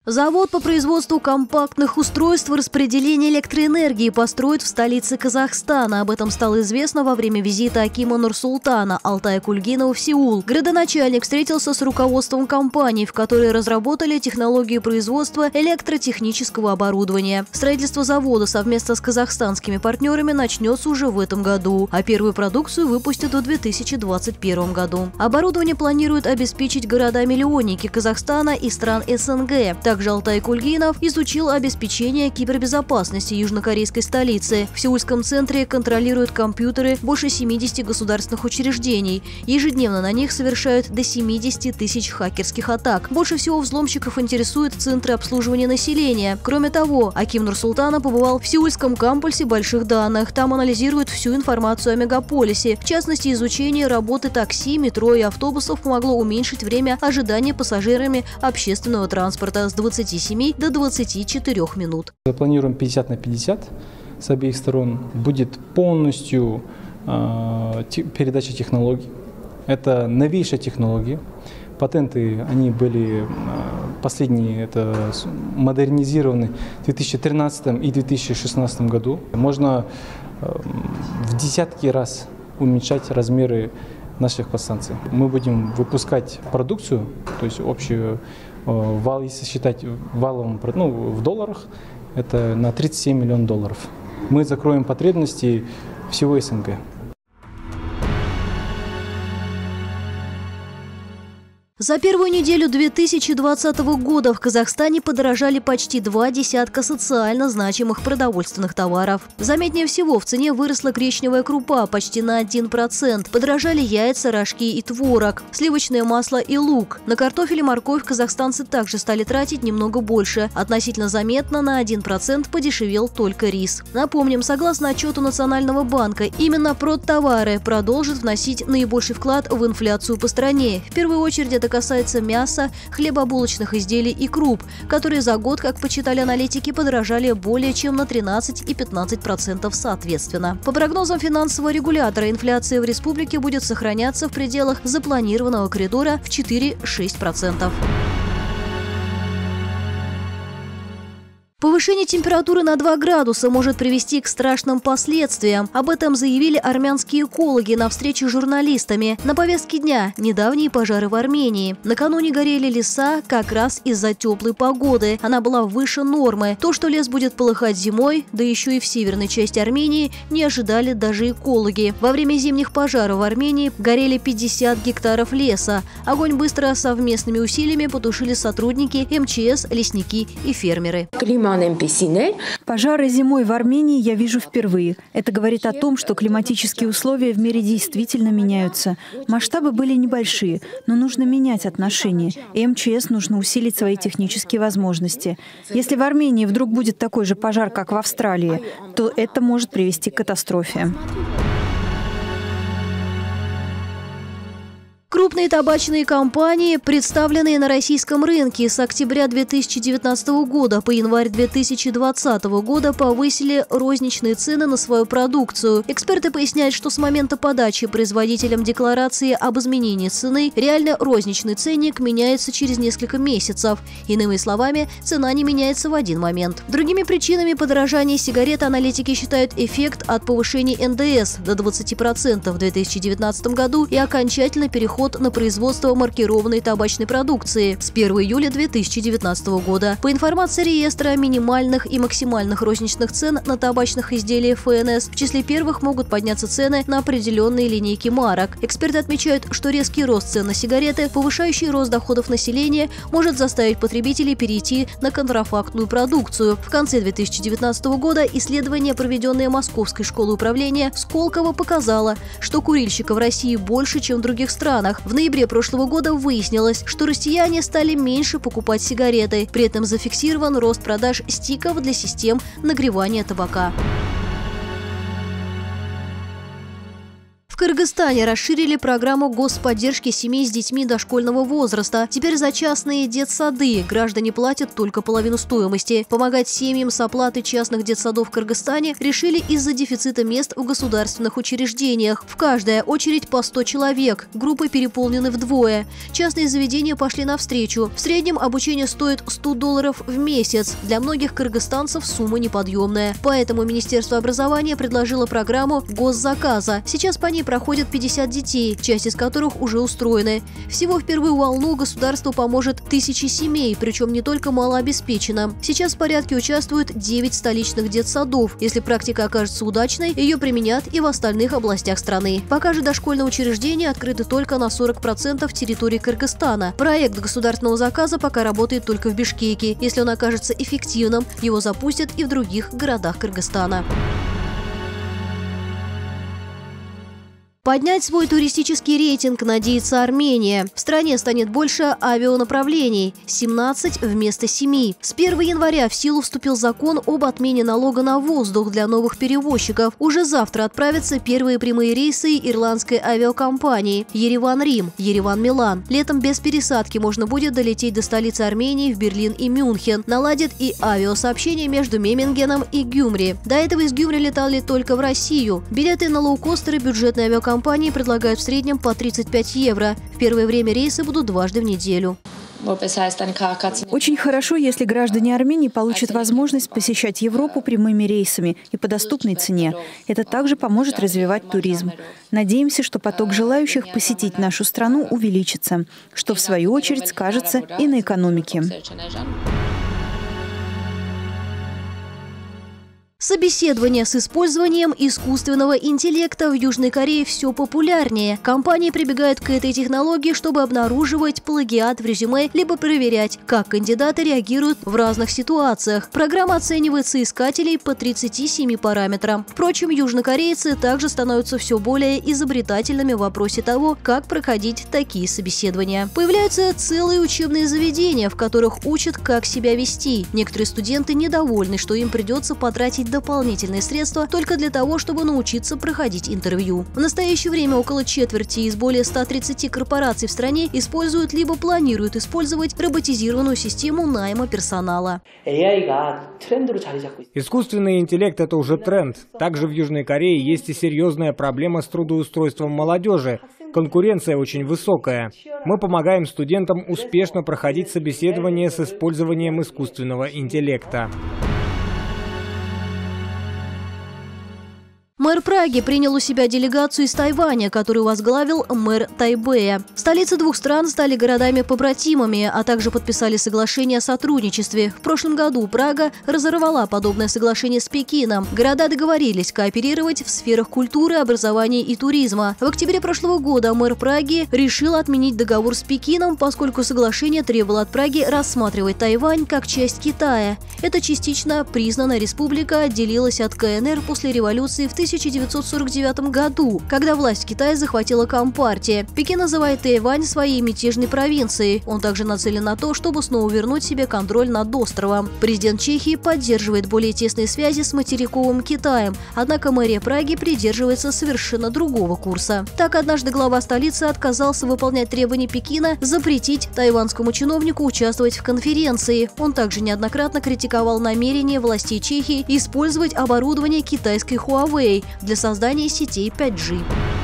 Завод по производству компактных устройств распределения электроэнергии построят в столице Казахстана. Об этом стало известно во время визита акима Нур-Султана Алтая Кульгинова в Сеул. Градоначальник встретился с руководством компании, в которой разработали технологию производства электротехнического оборудования. Строительство завода совместно с казахстанскими партнерами начнется уже в этом году, а первую продукцию выпустят в 2021 году. Оборудование планируют обеспечить города-миллионники Казахстана и стран СНГ. Также Алтай Кульгинов изучил обеспечение кибербезопасности южнокорейской столицы. В Сеульском центре контролируют компьютеры больше 70 государственных учреждений. Ежедневно на них совершают до 70 тысяч хакерских атак. Больше всего взломщиков интересуют центры обслуживания населения. Кроме того, аким Нур-Султана побывал в Сеульском кампусе больших данных. Там анализируют всю информацию о мегаполисе. В частности, изучение работы такси, метро и автобусов помогло уменьшить время ожидания пассажирами общественного транспорта с 27 до 24 минут. Запланируем 50 на 50 с обеих сторон. Будет полностью передача технологий. Это новейшая технология. Патенты, они были последние, это модернизированы в 2013 и 2016 году. Можно в десятки раз уменьшать размеры наших подстанций. Мы будем выпускать продукцию, то есть общую вал, если считать валом, в долларах, это на 37 миллионов долларов. Мы закроем потребности всего СНГ. За первую неделю 2020 года в Казахстане подорожали почти 2 десятка социально значимых продовольственных товаров. Заметнее всего в цене выросла гречневая крупа почти на 1%. Подорожали яйца, рожки и творог, сливочное масло и лук. На картофель и морковь казахстанцы также стали тратить немного больше. Относительно заметно на 1% подешевел только рис. Напомним, согласно отчету Национального банка, именно продтовары продолжат вносить наибольший вклад в инфляцию по стране. В первую очередь это касается мяса, хлебобулочных изделий и круп, которые за год, как подсчитали аналитики, подорожали более чем на 13 и 15% соответственно. По прогнозам финансового регулятора, инфляция в республике будет сохраняться в пределах запланированного коридора в 4–6%. Повышение температуры на 2 градуса может привести к страшным последствиям. Об этом заявили армянские экологи на встрече с журналистами. На повестке дня – недавние пожары в Армении. Накануне горели леса как раз из-за теплой погоды. Она была выше нормы. То, что лес будет полыхать зимой, да еще и в северной части Армении, не ожидали даже экологи. Во время зимних пожаров в Армении горели 50 гектаров леса. Огонь быстро совместными усилиями потушили сотрудники МЧС, лесники и фермеры. Пожары зимой в Армении я вижу впервые. Это говорит о том, что климатические условия в мире действительно меняются. Масштабы были небольшие, но нужно менять отношения. И МЧС нужно усилить свои технические возможности. Если в Армении вдруг будет такой же пожар, как в Австралии, то это может привести к катастрофе. Крупные табачные компании, представленные на российском рынке с октября 2019 года по январь 2020 года, повысили розничные цены на свою продукцию. Эксперты поясняют, что с момента подачи производителям декларации об изменении цены реально розничный ценник меняется через несколько месяцев. Иными словами, цена не меняется в один момент. Другими причинами подорожания сигарет аналитики считают эффект от повышения НДС до 20% в 2019 году и окончательный переход на производство маркированной табачной продукции с 1 июля 2019 года. По информации реестра минимальных и максимальных розничных цен на табачных изделиях ФНС, в числе первых могут подняться цены на определенные линейки марок. Эксперты отмечают, что резкий рост цен на сигареты, повышающий рост доходов населения, может заставить потребителей перейти на контрафактную продукцию. В конце 2019 года исследование, проведенное Московской школой управления Сколково, показало, что курильщиков в России больше, чем в других странах. В ноябре прошлого года выяснилось, что россияне стали меньше покупать сигареты. При этом зафиксирован рост продаж стиков для систем нагревания табака. В Кыргызстане расширили программу господдержки семей с детьми дошкольного возраста. Теперь за частные детсады граждане платят только половину стоимости. Помогать семьям с оплатой частных детсадов в Кыргызстане решили из-за дефицита мест в государственных учреждениях. В каждая очередь по 100 человек. Группы переполнены вдвое. Частные заведения пошли навстречу. В среднем обучение стоит $100 в месяц. Для многих кыргызстанцев сумма неподъемная. Поэтому Министерство образования предложило программу госзаказа. Сейчас по ней проходят 50 детей, часть из которых уже устроены. Всего в первую волну государству поможет 1000 семей, причем не только малообеспеченным. Сейчас в порядке участвуют 9 столичных детсадов. Если практика окажется удачной, ее применят и в остальных областях страны. Пока же дошкольные учреждения открыты только на 40% территории Кыргызстана. Проект государственного заказа пока работает только в Бишкеке. Если он окажется эффективным, его запустят и в других городах Кыргызстана. Поднять свой туристический рейтинг надеется Армения. В стране станет больше авианаправлений – 17 вместо 7. С 1 января в силу вступил закон об отмене налога на воздух для новых перевозчиков. Уже завтра отправятся первые прямые рейсы ирландской авиакомпании Ереван-Рим, Ереван-Милан. Летом без пересадки можно будет долететь до столицы Армении в Берлин и Мюнхен. Наладят и авиасообщение между Мемингеном и Гюмри. До этого из Гюмри летали только в Россию. Билеты на лоукостеры бюджетной авиакомпании предлагают в среднем по 35 евро. В первое время рейсы будут дважды в неделю. Очень хорошо, если граждане Армении получат возможность посещать Европу прямыми рейсами и по доступной цене. Это также поможет развивать туризм. Надеемся, что поток желающих посетить нашу страну увеличится, что в свою очередь скажется и на экономике. Собеседование с использованием искусственного интеллекта в Южной Корее все популярнее. Компании прибегают к этой технологии, чтобы обнаруживать плагиат в резюме, либо проверять, как кандидаты реагируют в разных ситуациях. Программа оценивает соискателей по 37 параметрам. Впрочем, южнокорейцы также становятся все более изобретательными в вопросе того, как проходить такие собеседования. Появляются целые учебные заведения, в которых учат, как себя вести. Некоторые студенты недовольны, что им придется потратить дополнительные средства только для того, чтобы научиться проходить интервью. В настоящее время около четверти из более 130 корпораций в стране используют либо планируют использовать роботизированную систему найма персонала. Искусственный интеллект – это уже тренд. Также в Южной Корее есть и серьезная проблема с трудоустройством молодежи. Конкуренция очень высокая. Мы помогаем студентам успешно проходить собеседование с использованием искусственного интеллекта. Мэр Праги принял у себя делегацию из Тайваня, которую возглавил мэр Тайбэя. Столицы двух стран стали городами-побратимами, а также подписали соглашение о сотрудничестве. В прошлом году Прага разорвала подобное соглашение с Пекином. Города договорились кооперировать в сферах культуры, образования и туризма. В октябре прошлого года мэр Праги решил отменить договор с Пекином, поскольку соглашение требовало от Праги рассматривать Тайвань как часть Китая. Эта частично признанная республика отделилась от КНР после революции в 1949 году, когда власть в Китае захватила Компартия. Пекин называет Тайвань своей мятежной провинцией. Он также нацелен на то, чтобы снова вернуть себе контроль над островом. Президент Чехии поддерживает более тесные связи с материковым Китаем, однако мэрия Праги придерживается совершенно другого курса. Так, однажды глава столицы отказался выполнять требования Пекина запретить тайванскому чиновнику участвовать в конференции. Он также неоднократно критиковал намерение властей Чехии использовать оборудование китайской Huawei для создания сетей 5G.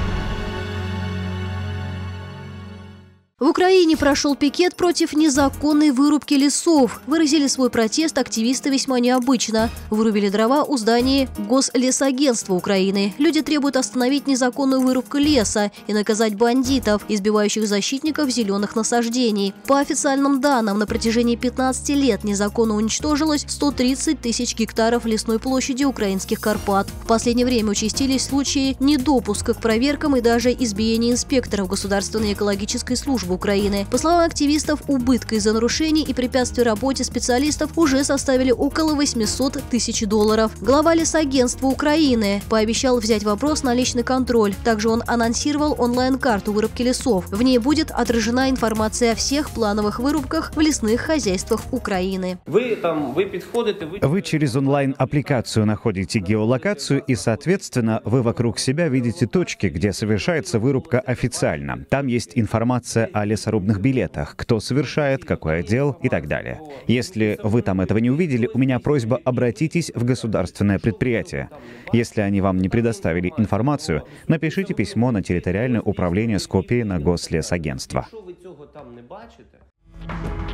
В Украине прошел пикет против незаконной вырубки лесов. Выразили свой протест активисты весьма необычно. Вырубили дрова у здания Гослесагентства Украины. Люди требуют остановить незаконную вырубку леса и наказать бандитов, избивающих защитников зеленых насаждений. По официальным данным, на протяжении 15 лет незаконно уничтожилось 130 тысяч гектаров лесной площади украинских Карпат. В последнее время участились случаи недопуска к проверкам и даже избиения инспекторов Государственной экологической службы Лесхозагентства Украины. По словам активистов, убытка из-за нарушений и препятствий работе специалистов уже составили около 800 тысяч долларов. Глава Лесагентства Украины пообещал взять вопрос на личный контроль. Также он анонсировал онлайн-карту вырубки лесов. В ней будет отражена информация о всех плановых вырубках в лесных хозяйствах Украины. Вы через онлайн-аппликацию находите геолокацию и, соответственно, вы вокруг себя видите точки, где совершается вырубка официально. Там есть информация о лесорубных билетах, кто совершает, какой отдел и так далее. Если вы там этого не увидели, у меня просьба: обратитесь в государственное предприятие. Если они вам не предоставили информацию, напишите письмо на территориальное управление с копией на Гослесагентство.